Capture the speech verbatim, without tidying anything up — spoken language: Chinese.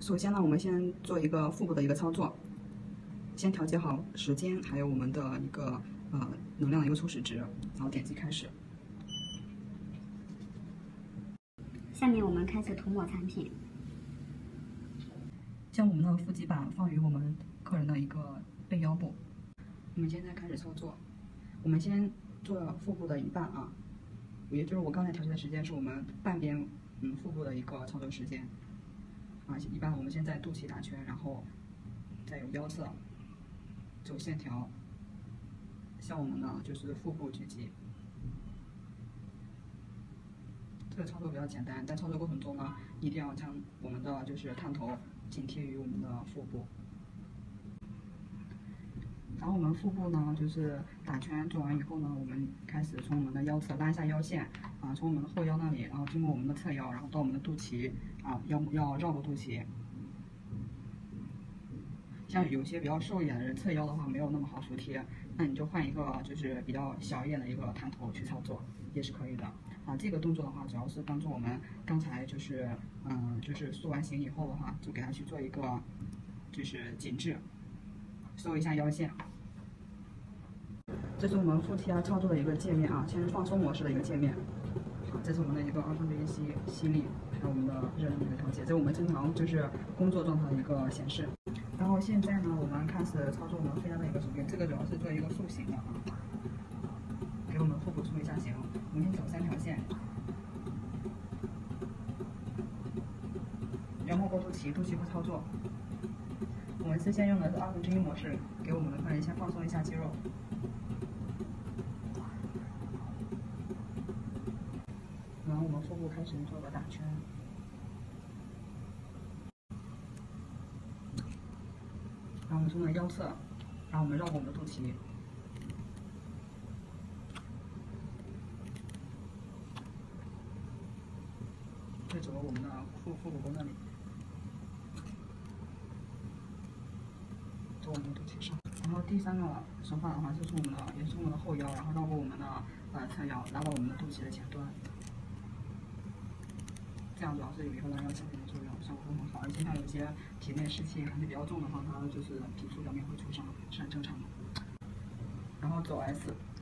首先呢，我们先做一个腹部的一个操作，先调节好时间，还有我们的一个呃能量的一个初始值，然后点击开始。 下面我们开始涂抹产品。 将我们的腹肌板放于我们客人的一个背腰部。我们现在开始操作，我们先做腹部的一半啊，也就是我刚才调节的时间是我们半边嗯腹部的一个操作时间啊。一般我们先在肚脐打圈，然后再有腰侧走线条，向我们的就是腹部聚集。这个操作比较简单，在操作过程中呢，一定要将我们的就是探头紧贴于我们的腹部。然后我们腹部呢，就是打圈做完以后呢，我们开始从我们的腰侧拉一下腰线啊，从我们的后腰那里，然后经过我们的侧腰，然后到我们的肚脐啊，要要绕过肚脐。像有些比较瘦一点的人，侧腰的话没有那么好服帖，那你就换一个就是比较小一点的一个探头去操作也是可以的啊。这个动作的话，主要是帮助我们刚才就是嗯，就是塑完形以后的话，就给它去做一个就是紧致，收一下腰线。这是我们腹贴操作的一个界面啊，先是放松模式的一个界面。啊，这是我们的一个二分之一吸吸力，还有我们的热力的一个调节，这是我们正常就是工作状态的一个显示。然后现在呢，我们开始操作我们腹压的一个手臂，这个主要是做一个塑形的啊，给我们腹部塑一下形。我们先走三条线，然后过肚脐，肚脐部操作。我们是先用的是二分之一模式，给我们的客人先放松一下肌肉。然后我们腹部开始做个打圈。然后我们从我们的腰侧，然后我们绕过我们的肚脐，再走到我们的腹腹股沟那里，走我们的肚脐上。然后第三个手法的话，就是我们的也是我们的后腰，然后绕过我们的呃侧腰，拉到我们的肚脐的前端。这样主要是有一个拉腰下垂的作用，效果会很好。而且像有些体内湿气还是比较重的话，它就是皮肤表面会出伤，是很正常的。然后走 S。